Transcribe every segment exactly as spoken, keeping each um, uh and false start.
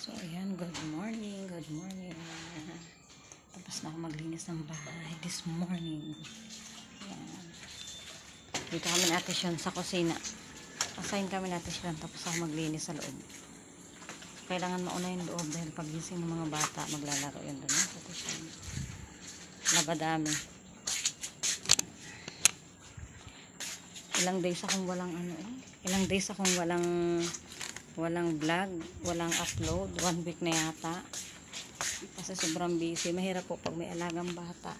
So, ayan, good morning, good morning. Tapos na ako maglinis ng bahay this morning. Ayan. Dito kami natin siya sa kusina. Assign kami natin siya, tapos ako maglinis sa loob. Kailangan mauna yung loob dahil pagising ng mga bata, maglalaro yun doon. Ito siya. Labadami. Ilang days akong walang ano eh. Ilang days akong walang walang vlog, walang upload, one week na yata kasi sobrang busy. Mahirap po pag may alagang bata,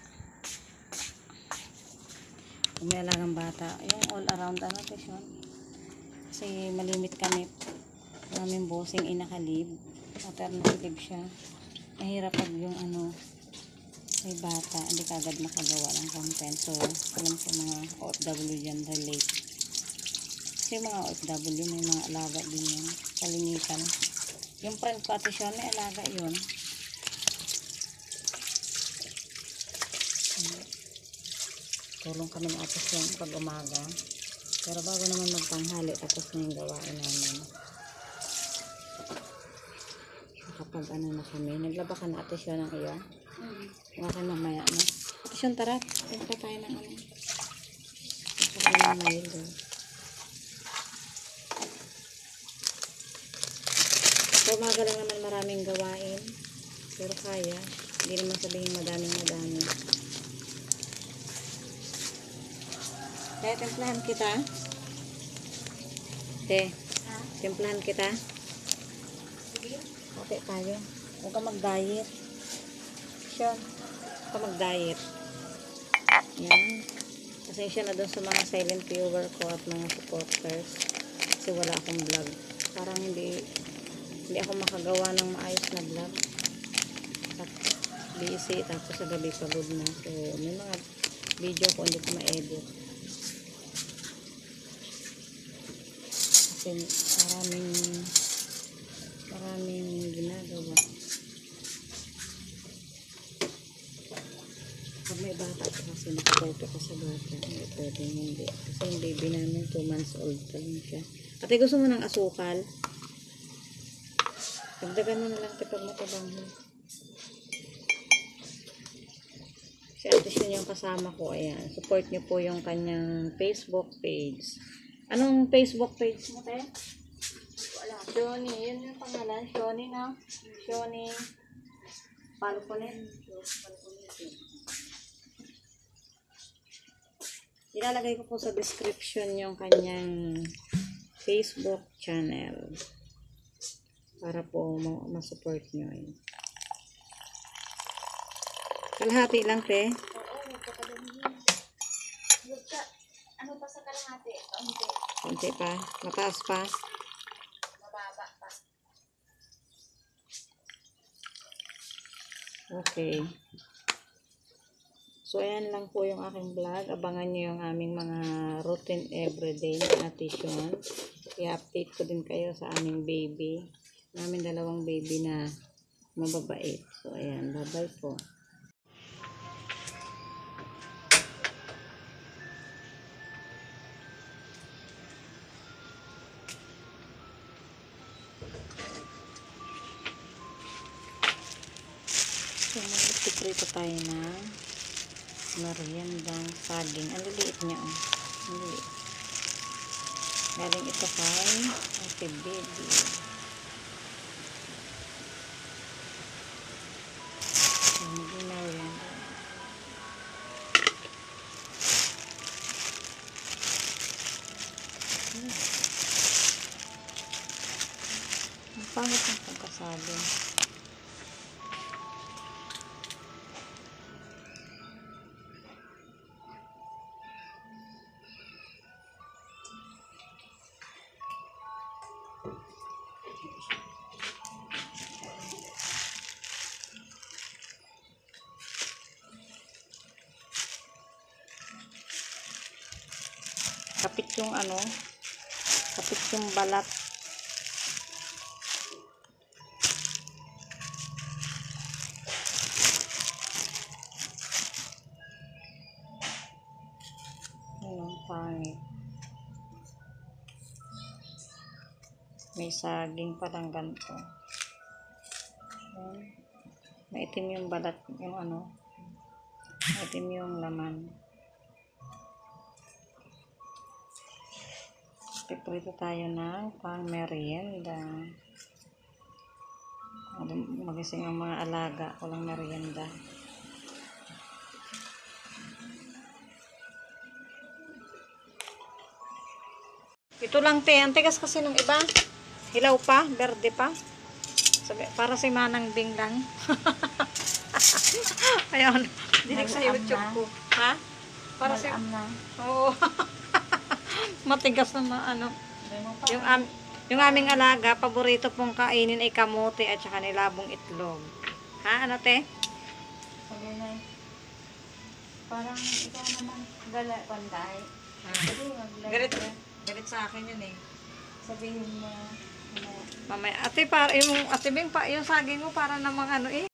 pag may alagang bata yung all around ano tesyon, kasi malimit kami naming bossing inakalib, maternity leave siya. Mahirap pag yung ano may bata, hindi kagad makagawa ng content. So alam ko mga O F W dyan relate, kasi mga O F W may mga alaga din yan, kalimitan. Yung friend ko ate siya, may alaga yun. Tulong kami ng ate siya pag umaga, pero bago naman magtanghali tapos na yung gawain namin. Kapag ano na kami, naglaba ka na ate siya ng iyo. Nga ka mamaya na ate siya, tara punta tayo ng ano punta tayo ng mail doon. So, umaga lang naman maraming gawain. Pero kaya. Hindi naman sabihin madaming madami. Kaya templahan kita. Te. Ha? Templahan kita. Sige. Okay tayo. Huwag ka mag-diet. Siya. Huwag ka mag-diet. Yan. Pasensya na dun sa mga silent viewer ko at mga supporters. Kasi wala akong vlog. Parang hindi hindi ako makagawa ng maayos na vlog. Busy, tapos sa gabi pagod na. So, may mga video ko hindi ko ma-edit. Kasi maraming maraming ginagawa. Pag may bata ko kasi nakapoto ka sa bata, hindi pwede hindi. Kasi yung baby namin two months old pa lang siya. Ate, gusto mo ng asukal? Dagdagan mo na lang kapag matabang mo. Si ate siya yung kasama ko. Ayan. Support niyo po yung kanyang Facebook page. Anong Facebook page mo, te? Wala. Shoni. Yun yung pangalan. Shoni na. Shoni. Palconet. Ilalagay ko po sa description yung kanyang Facebook channel. Para po ma-support nyo. Eh. Kalahati lang, te. Oo, magkakadami. Ano pa sa kalahati? Kaunti. Kaunti pa. Mataas pa. Mababa pa. Okay. So, ayan lang po yung aking vlog. Abangan nyo yung aming mga routine everyday na atisyon. I-update ko din kayo sa aming baby. Namin dalawang baby na mababait. So, ayan. Bye-bye po. So, mag-prito tayo na meriendang saging. Ang liliit niya, oh. Ang liliit. Galing ito kay Ate Baby. Hindi na rin. Ang pangit ng pagkasabi. Kapit yung ano, kapit yung balat. Ano, pangit. May saging palang ganito. Ayan. Maitim yung balat, yung ano, maitim yung laman. Piprito tayo ng pang merienda. Magising ang mga alaga, walang merienda. Ito lang te, ang tigas kasi nung iba. Hilaw pa, berde pa. Sabi, para si Manang Bing lang. Ayun, dinig sa YouTube ko. Ha? Para si... Oo. Matigas na ma- ano. Yung, am, yung aming alaga, paborito pong kainin ay kamote at saka nilabong itlog. Ha? Ano te? Sabi na, parang ikaw naman gala, panday. Ha? Sabi, mag-like Galit, ka. galit sa akin yun eh. Sabihin mo, ano, Mamaya, ate, para, yung, ate Bing, pa, yung saging mo para namang ano eh.